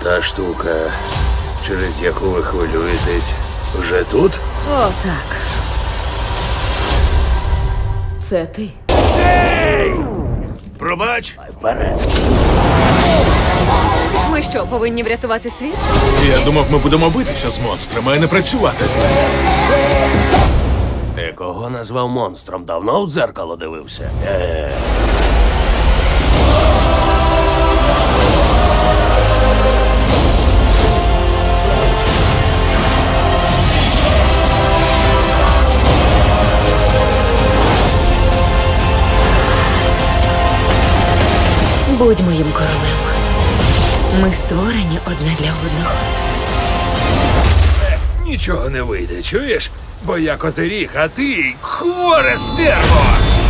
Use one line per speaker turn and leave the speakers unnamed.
Та штука, через яку ви хвилюєтесь, вже тут?
О, так. Це ти.
Ей! Пробач! Вперед!
Ми що, повинні врятувати світ?
Я думав, ми будемо битися з монстрами, а не працювати з ними.
Ти кого назвав монстром? Давно у дзеркало дивився?
Будь моїм королем. Ми створені одне для одного.
Нічого не вийде, чуєш? Бо я козиріг, а ти хворе стерво!